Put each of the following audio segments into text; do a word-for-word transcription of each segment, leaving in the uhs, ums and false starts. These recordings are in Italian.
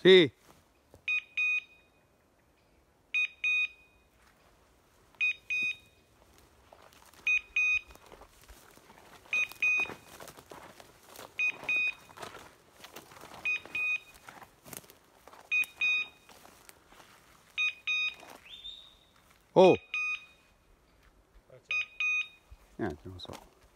Sì. Oh! Niente, non so.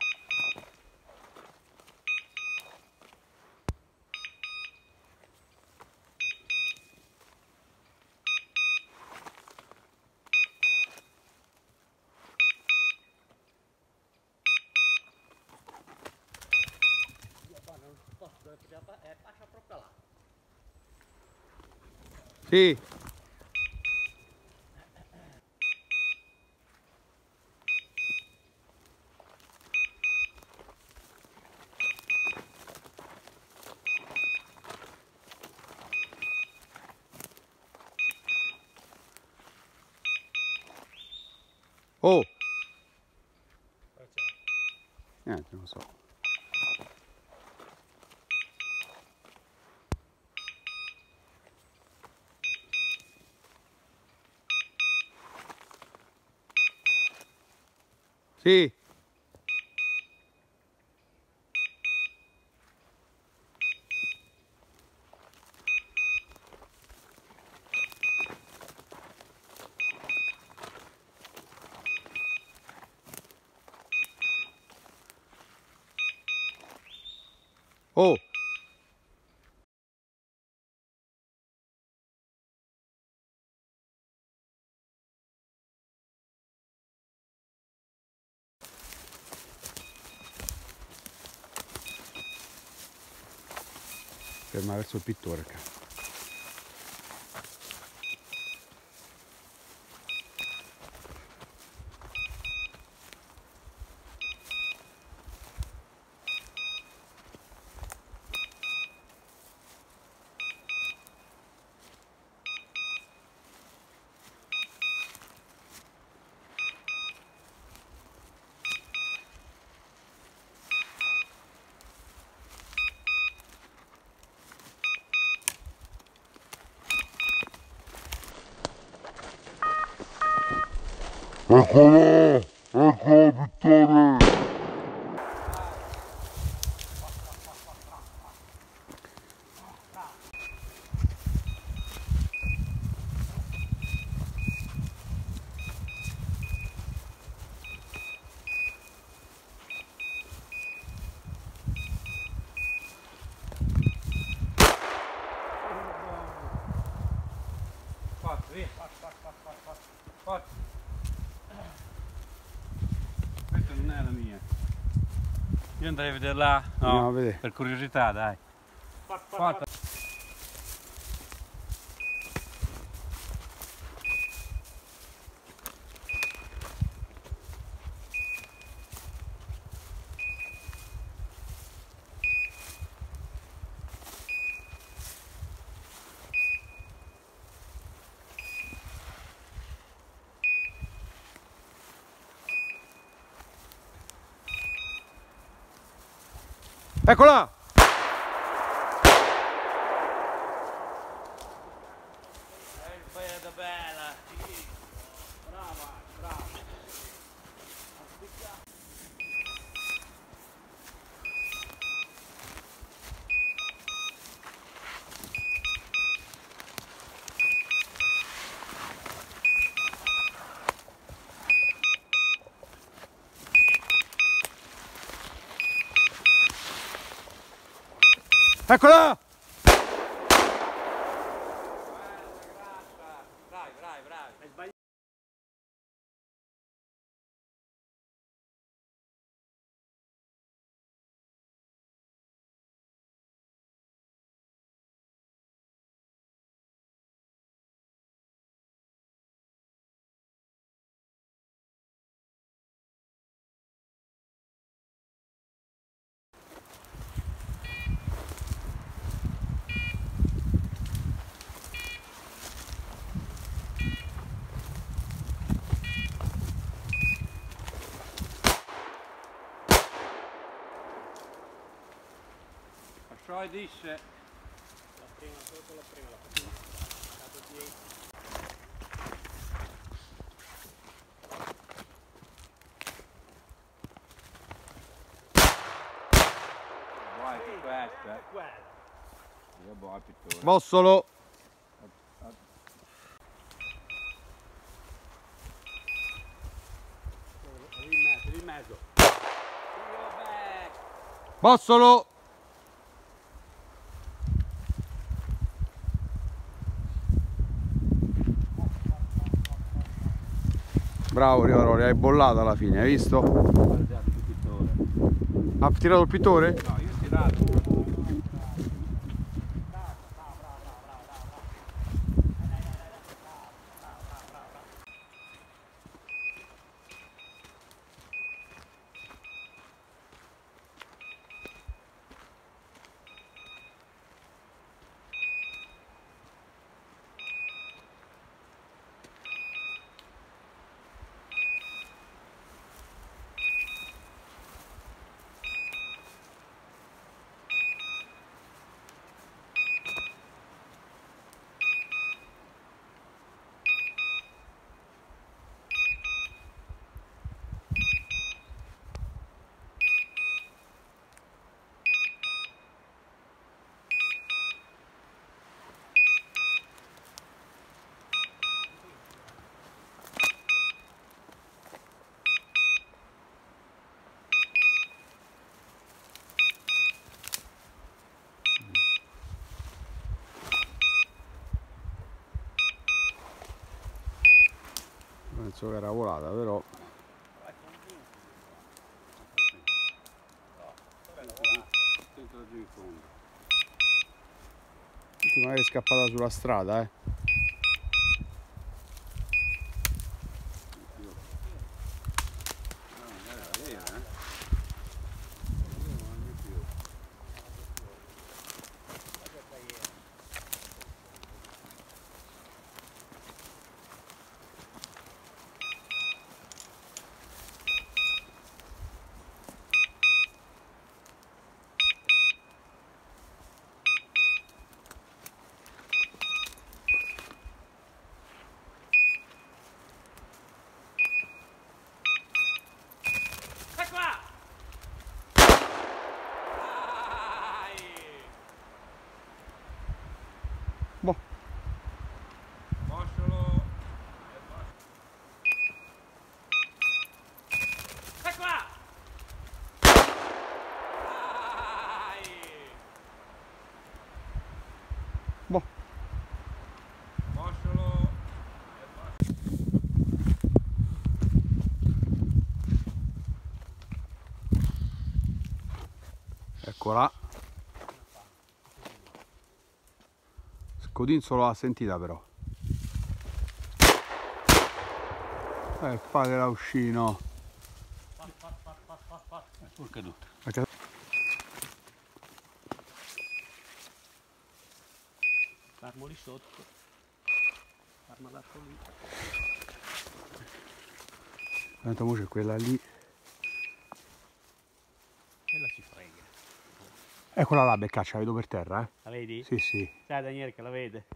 Passa proprio là. Sì. Oh! Niente, non so. Sì. Oh! Ferma verso il pittore, cazzo. Eccolo! Eccolo pittore! Forza, via. Forza, forza, forza, forza. Questa non è la mia. Io andrei a vederla, no, Andiamo a vedere. per curiosità, dai. Forza. Eccola! Bella, bella. Brava, brava. Eccola! Bravi, bravi, bravi. Hai sbagliato. Lasciò e disse. La prima, solo la prima. buono pittore. Bossolo. Lì in mezzo, lì in mezzo. Bossolo. Bravo Rivaroli, hai bollato alla fine, hai visto? Guarda il pittore. Ha tirato il pittore? No, io ho tirato. Penso che era volata, però. Sì, magari è scappata sulla strada, eh. Boh. Bossolo. Boh. Bossolo. Eccola. Scodinzo l'ha sentita però. Eh, fate l'auscino. Sul caduto. Fermo lì sotto. Fermo lascio lì. Tanto mo c'è quella lì. Quella ci frega. Eccola là, Beccaccia, la vedo per terra, eh. La vedi? Sì, sì. Sai Daniele che la vede.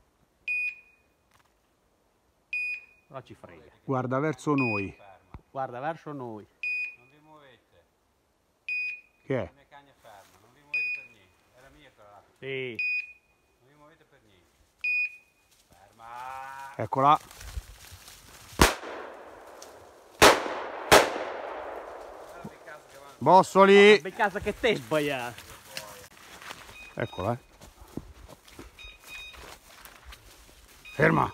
Però ci frega. Guarda verso noi. Guarda verso noi. Non vi muovete, Che la è? mia cagna è ferma, non vi muovete per niente, era mia quella là, Sì. non vi muovete per niente. Ferma! Eccola. Guarda che cazzo che vanno. Bossoli. Per casa che te sbaglia. Eccola, eh. Ferma.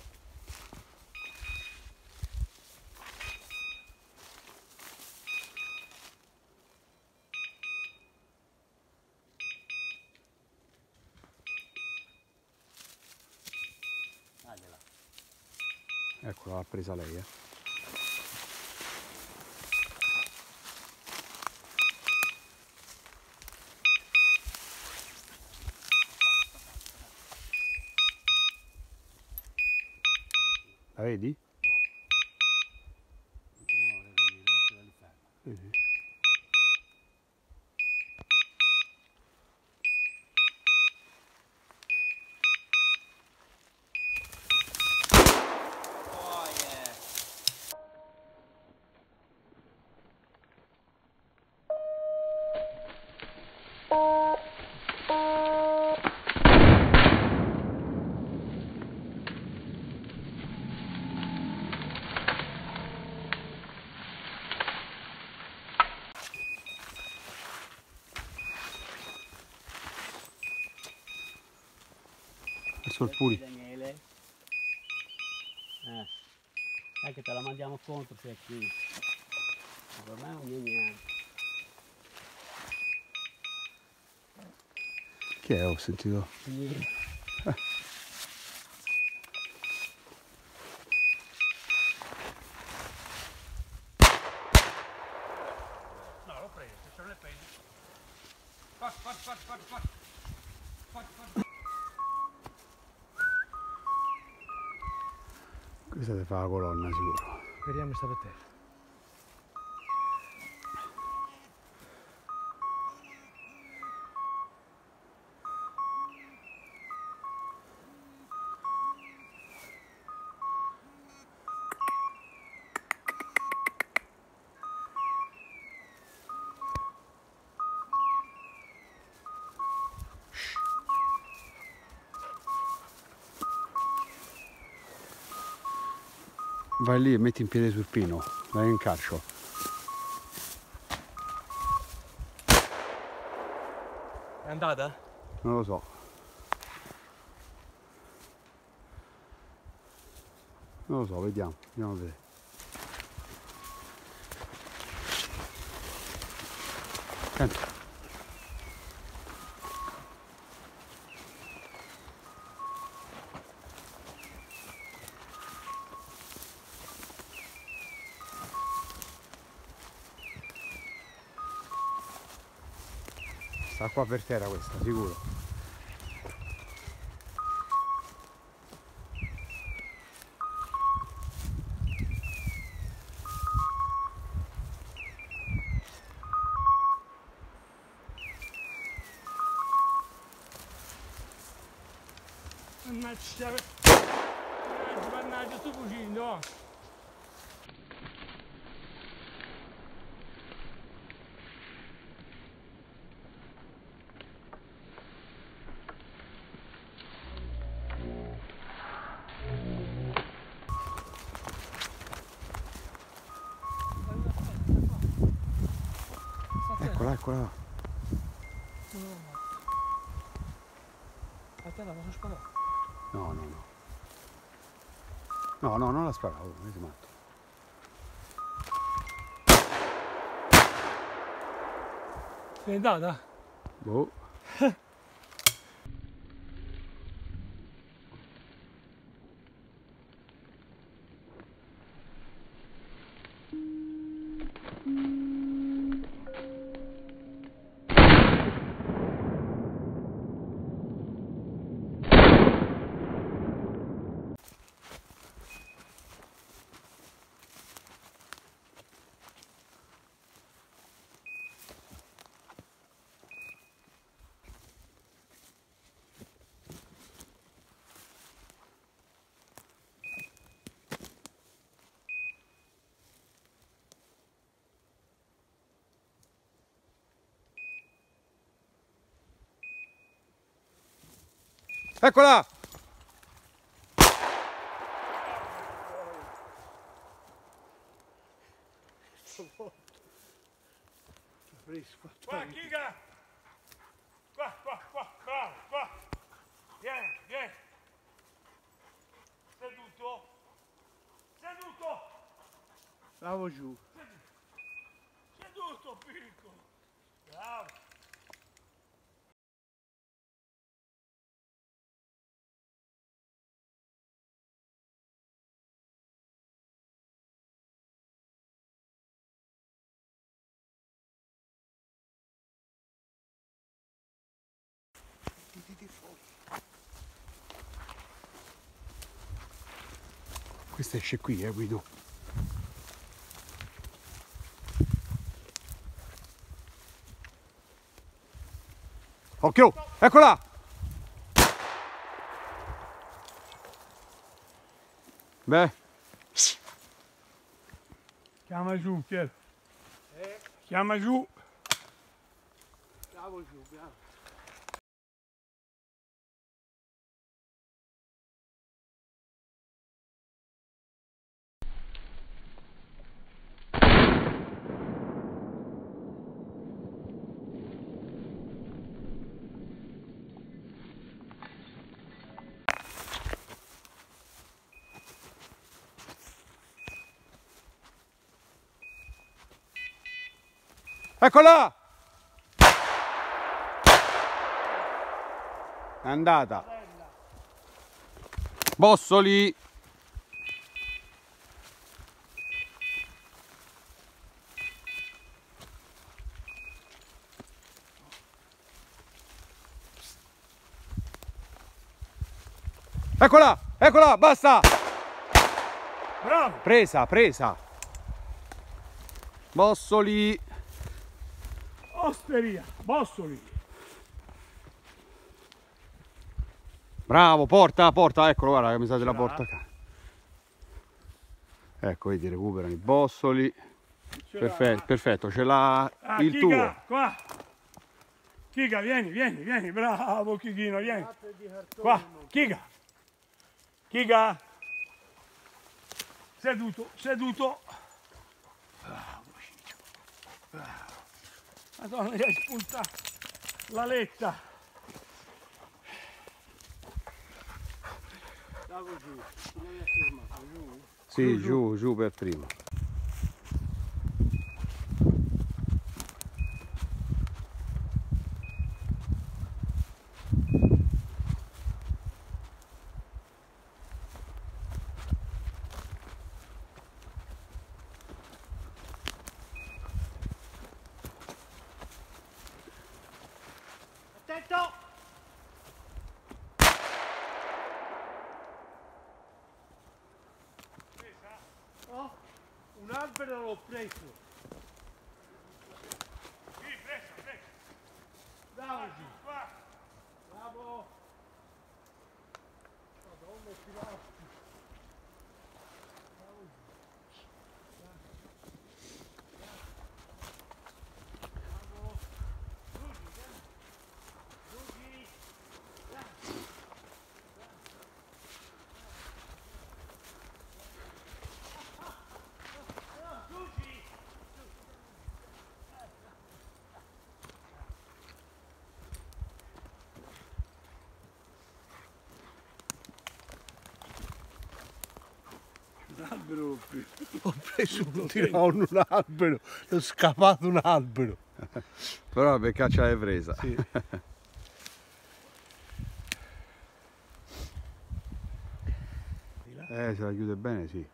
Eccola, l'ha presa lei, eh. La vedi? Non ti muovere, Daniele, lasciala lì ferma. Sì, sì. sorpuri. Daniele. Eh. È che te la mandiamo contro se è qui. Per me non è niente. Che è? Ho sentito. Sì. No, l'ho preso, se non è preso. Forza, forza, forza, forza, forza. Forza, forza. Questa ti fa la colonna sicuro. Speriamo sta per terra. Vai lì e metti in piede sul pino, vai in calcio. È andata? Non lo so. Non lo so, vediamo, andiamo a vedere. Senti. Sta qua per terra questa, sicuro. Mannaggia, mannaggia, sto fuggendo. Eccola, eccola. A te la posso sparare? No, no, no. No, no, non la sparavo, mi sei matto. È andata? Boh. Eccola! Qua, Chica! Qua, qua, qua, bravo, qua! Vieni, vieni! Seduto! Seduto! Stavo giù. Seduto, piccolo! Bravo! Questa esce qui, eh, Guido. Occhio! Eccola! Beh. Chiama giù, Piero. Chiama giù. Stavo giù, bravo. Eccola! È andata. Bossoli. Eccola, eccola, basta. Bravo. Presa, presa. Bossoli. Osteria, Bossoli. Bravo, porta, porta, eccolo, guarda che mi sa della l'ha. porta. Ecco, vedi, recuperano i bossoli. Ce Perfetto, l'ha. perfetto, ce l'ha Ah, il Chica, tuo. qua. Chica, vieni, vieni, vieni, bravo Chichino, vieni. Qua, Chica. Chica. Seduto, seduto. Bravo, Ciccio. Bravo. Madonna, gli hai spuntato la letta. Davo giù, non mi ha fermato, giù. Sì, giù, giù per primo. Attento! Oh, un albero l'ho preso. Sì, presa, presa. Bravo, giù. Qua. Bravo. Madonna, pilastri. Bravo, giù. Bravo. Rugi, vieni. Rugi. Bravo. Rugi. L'albero l'ho preso. Ho preso un tirone, un albero, ho scappato un albero. Però per caccia l'hai presa. Sì. Eh, se la chiude bene, sì.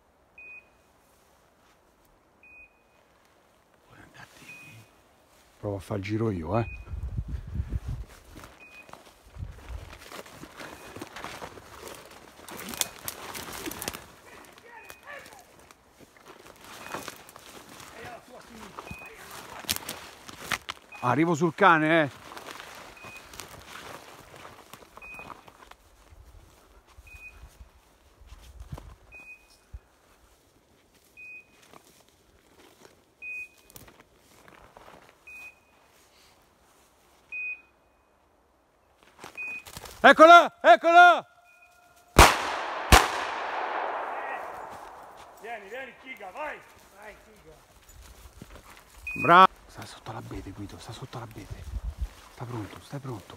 Provo a far il giro io, eh. Arrivo sul cane, eh. Eccola, eccola! Vieni, vieni, Chica, vai! Vai, Chica. Bravo! Sta sotto l'abete, Guido, sta sotto l'abete. Sta pronto, stai pronto.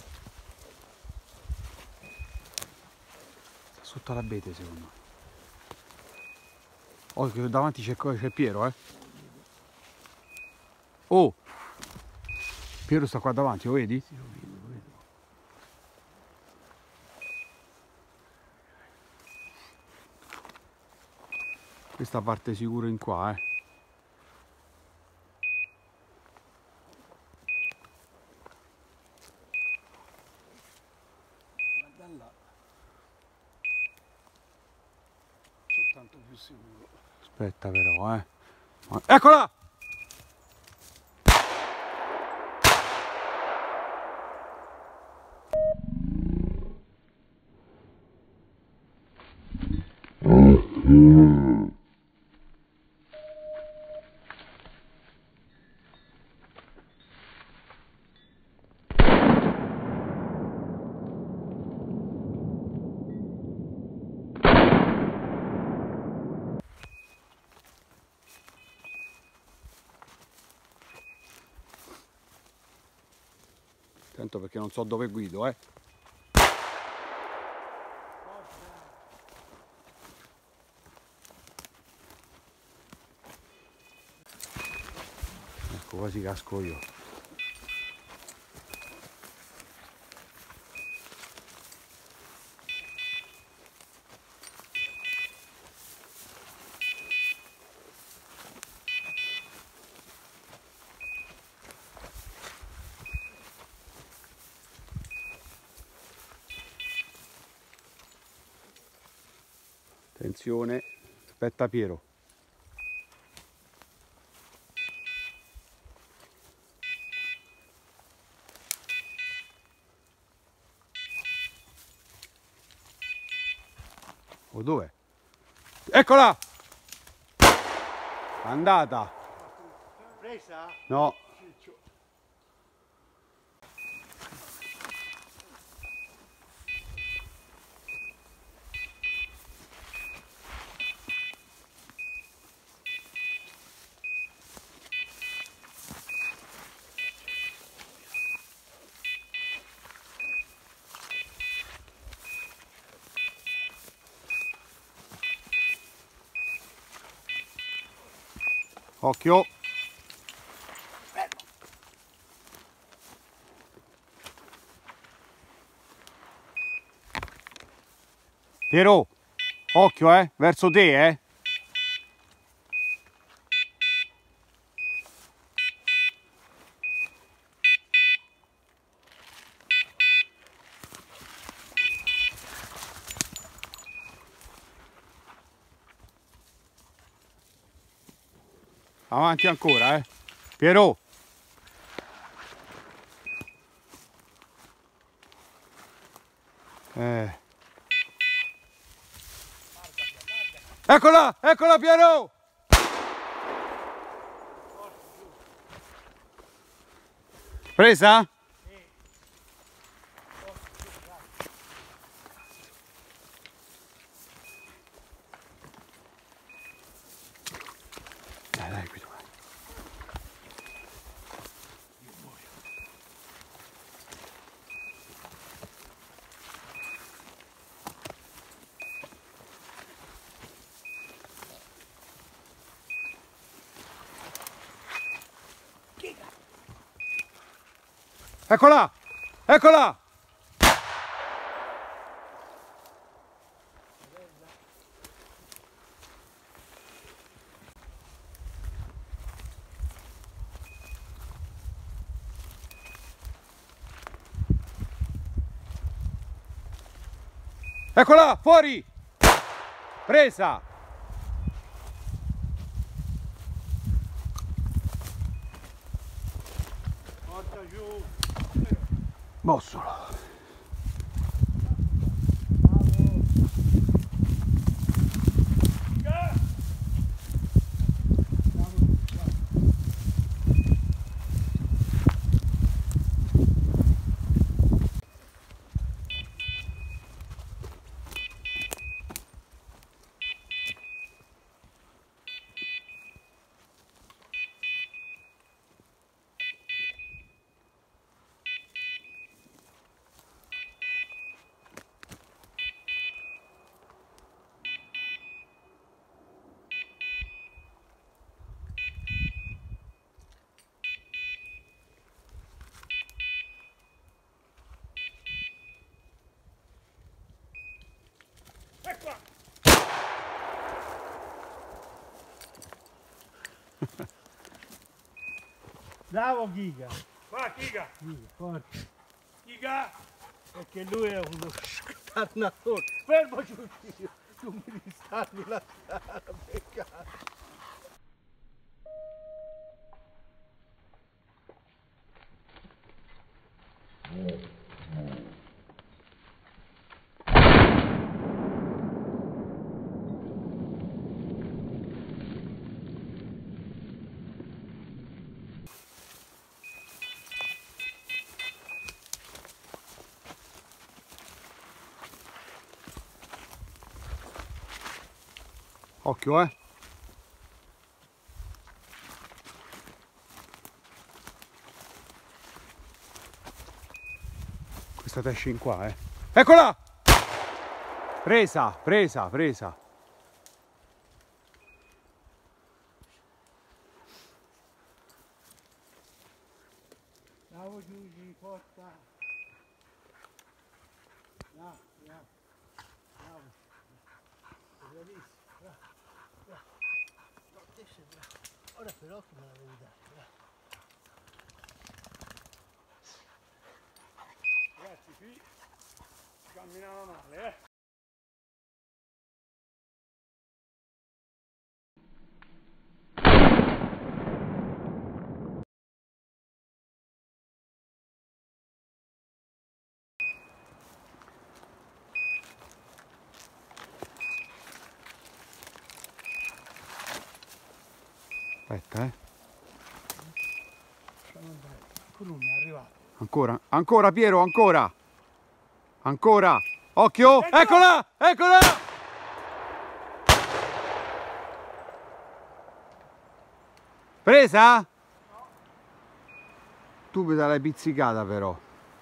Sta sotto l'abete, secondo me. Oh, che davanti c'è c'è Piero, eh. Oh! Piero sta qua davanti, lo vedi? Sì, lo vedo, lo vedo. Questa parte sicuro in qua, eh. Da là. Soltanto più sicuro. Aspetta però, eh. Eccola! Attento perché non so dove guido, eh. Ecco Ecco, quasi casco io. Attenzione, aspetta Piero. Oh, dov'è? Eccola! Andata! Presa? No. Occhio! Piero, occhio eh, verso te eh. Avanti ancora eh. Piero. Eh. Eccola, eccola Piero! Presa? Dai, dai, qui tu vai. Eccola! Eccola! Eccola! Fuori! Presa! Porta giù. Bossolo. Eccola! Bravo Giga. Va, Giga! Giga, forza. Giga! Perché lui è uno scannatore. Fermo giù, tu mi ristarmi la strada, peccato. Occhio eh. Questa te esce in qua eh. Eccola! Presa, presa, presa. No, te sei bravo. Ora però che me la devi dare, bravo. Ragazzi, qui camminava male, eh. Aspetta, eh. Ancora non è arrivato. Ancora, ancora Piero, ancora. Ancora. Occhio, eccola, eccola. Presa? No. Tu me l'hai pizzicata però.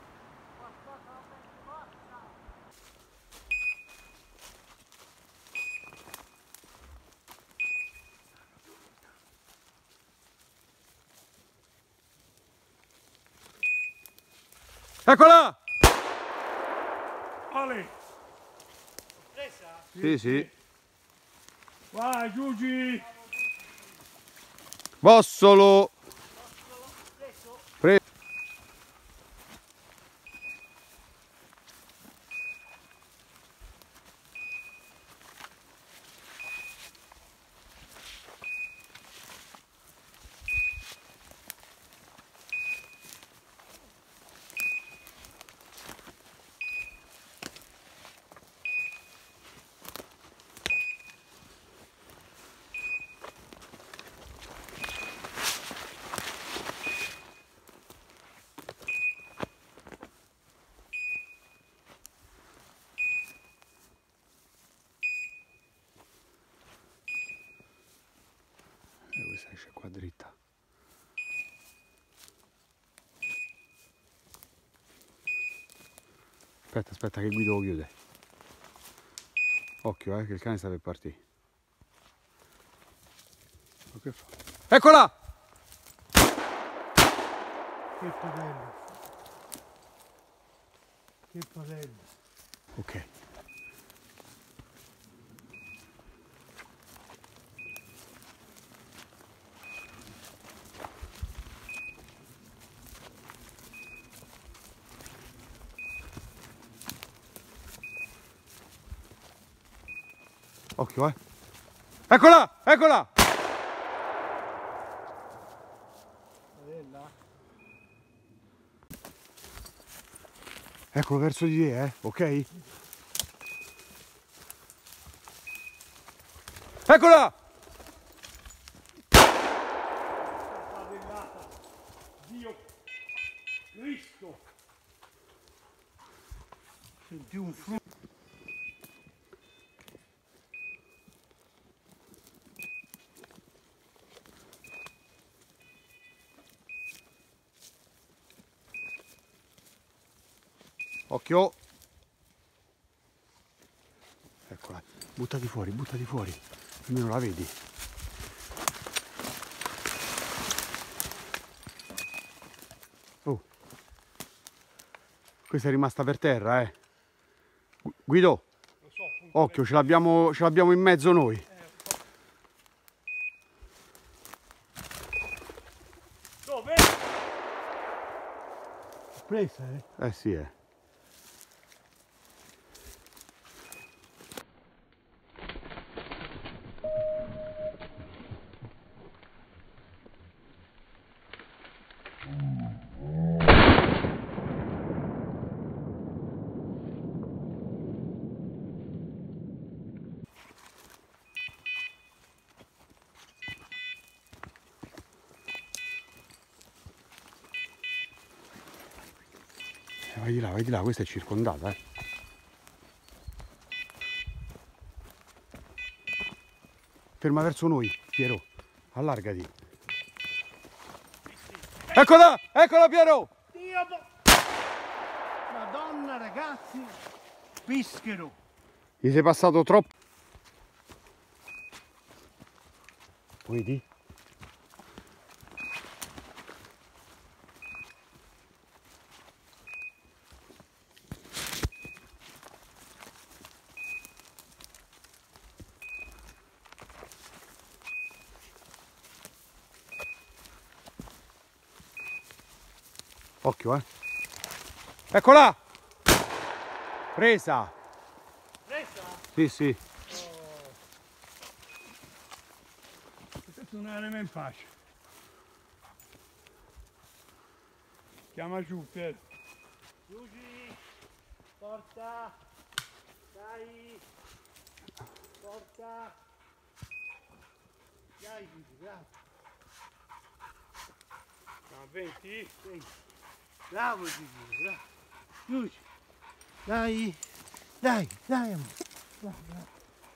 Eccola! Ale, Presa? Sì, sì. vai Giugi. Bossolo. Pre- E questa esce qua dritta. Aspetta, aspetta che Guido lo chiude. Occhio eh, che il cane sta per partire. Ma che fa? Eccola! Che padello. Che padello. Ok. Occhio eh. Eccola! Eccola! Padella. Eccolo verso di te eh, ok? Eccola! Padellata. Dio Cristo. Senti un frutto. Occhio! Eccola, buttati fuori, buttati fuori, almeno la vedi. Oh, questa è rimasta per terra, eh. Guido, occhio, ce l'abbiamo ce l'abbiamo in mezzo noi. Dove? Presa, eh? Eh sì, eh. Vai di là, vai di là, questa è circondata, eh. Ferma verso noi, Piero, allargati. Eccola, eccola Piero! Dio bo... Madonna ragazzi, pischero. Gli sei passato troppo. Vedi? Occhio, eh. Eccola! Presa! Presa? Sì, sì. Questo non è nemmeno in pace. Chiama giù, Pier. Giugi, porta, dai, porta, dai Giugi, bravo, Chiama venti. venti. Bravo Giugi, bravo, Giugi, dai, dai, dai amore, bravo, bravo.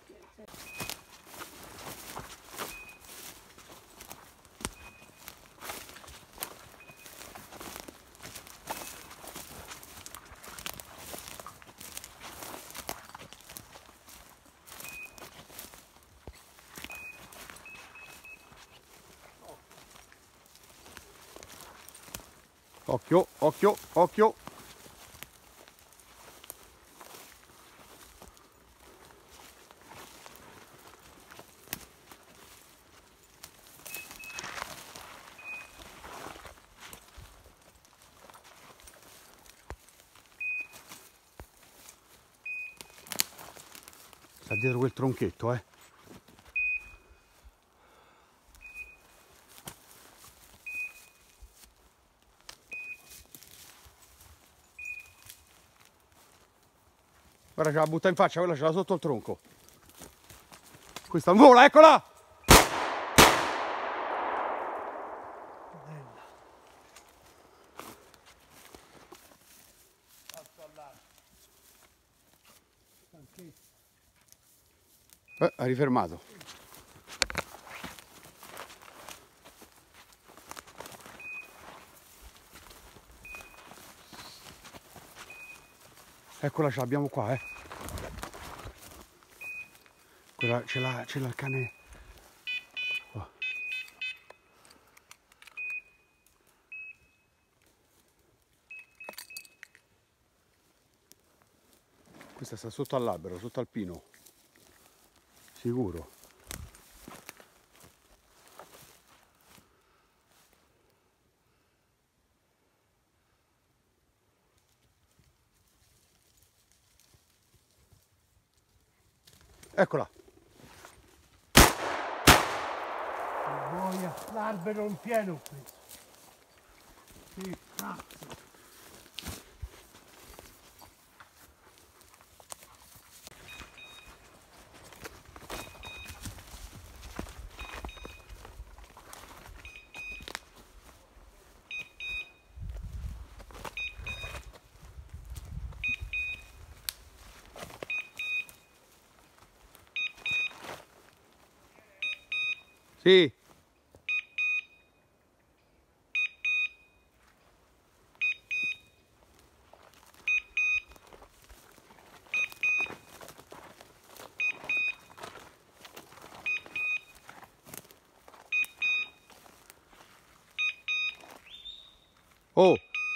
Occhio, occhio, occhio. Sta dietro quel tronchetto, eh. Guarda, ce la butta in faccia, quella ce l'ha sotto il tronco. Questa vola, eccola! Eh, ha rifermato. Eccola, ce l'abbiamo qua, eh. Quella ce l'ha, ce l'ha il cane. Qua. Questa sta sotto all'albero, sotto al pino. Sicuro. Eccola. Boia, l'albero in pieno questo. Che cazzo. Sì. Oh!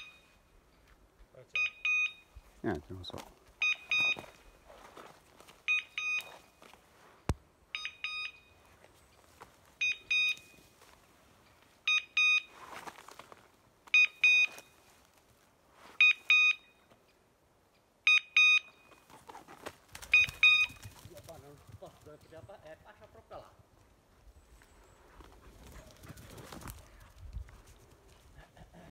Niente, non lo so.